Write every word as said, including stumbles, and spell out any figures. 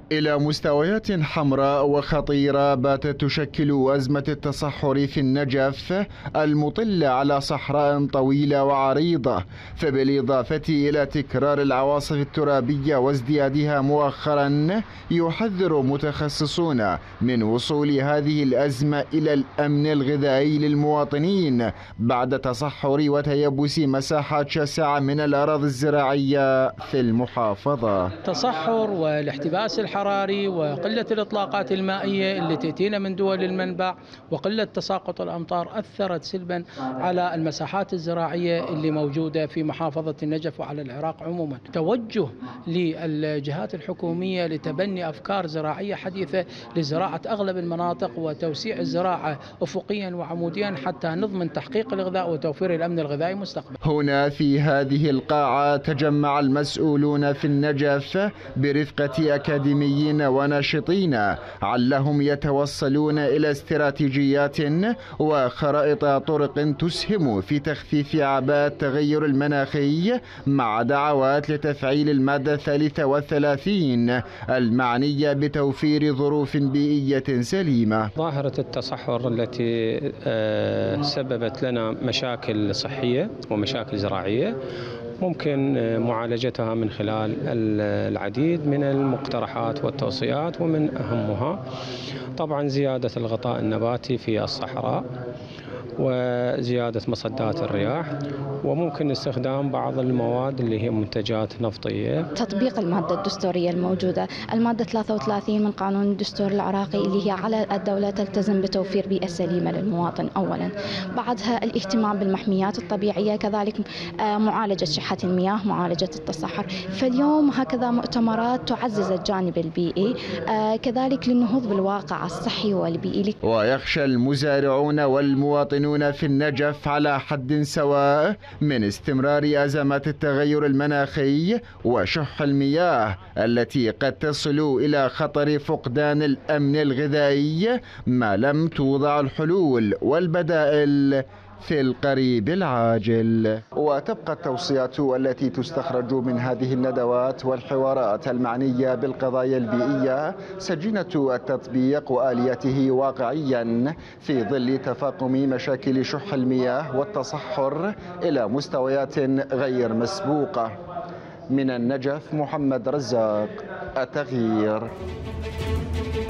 إلى مستويات حمراء وخطيرة باتت تشكل أزمة التصحر في النجف المطلة على صحراء طويلة وعريضة، فبالإضافة إلى تكرار العواصف الترابية وازديادها مؤخرا، يحذر متخصصون من وصول هذه الأزمة إلى الأمن الغذائي للمواطنين بعد تصحر وتيبس مساحات شاسعة من الأراضي الزراعية في المحافظة. التصحر والاحتباس الحراري وقلة الإطلاقات المائية اللي تأتينا من دول المنبع وقلة تساقط الأمطار أثرت سلبا على المساحات الزراعية اللي موجودة في محافظة النجف وعلى العراق عموما. توجه للجهات الحكومية لتبني أفكار زراعية حديثة لزراعة أغلب المناطق وتوسيع الزراعة أفقيا وعموديا حتى نضمن تحقيق الغذاء وتوفير الأمن الغذائي مستقبلا. هنا في هذه القاعة تجمع المسؤولون في النجف برفقة أكاديميين وناشطين علهم يتوصلون إلى استراتيجيات وخرائط طرق تسهم في تخفيف أعباء التغير المناخي، مع دعوات لتفعيل المادة الثالثة والثلاثين المعنية بتوفير ظروف بيئية سليمة. ظاهرة التصحر التي سببت لنا مشاكل صحية ومشاكل زراعية ممكن معالجتها من خلال العديد من المقترحات والتوصيات، ومن أهمها طبعا زيادة الغطاء النباتي في الصحراء وزيادة مصدات الرياح، وممكن استخدام بعض المواد اللي هي منتجات نفطية. تطبيق المادة الدستورية الموجودة، المادة ثلاثة وثلاثين من قانون الدستور العراقي، اللي هي على الدولة تلتزم بتوفير بيئة سليمة للمواطن أولا، بعدها الاهتمام بالمحميات الطبيعية، كذلك معالجة شحة المياه، معالجة التصحر. فاليوم هكذا مؤتمرات تعزز الجانب البيئي، كذلك للنهوض بالواقع الصحي والبيئي. ويخشى المزارعون والمواطنون في النجف على حد سواء من استمرار أزمات التغير المناخي وشح المياه التي قد تصل إلى خطر فقدان الأمن الغذائي ما لم توضع الحلول والبدائل في القريب العاجل. وتبقى التوصيات التي تستخرج من هذه الندوات والحوارات المعنية بالقضايا البيئية سجينة التطبيق وآلياته واقعيا في ظل تفاقم مشاكل شح المياه والتصحر إلى مستويات غير مسبوقة. من النجف محمد رزاق، التغيير.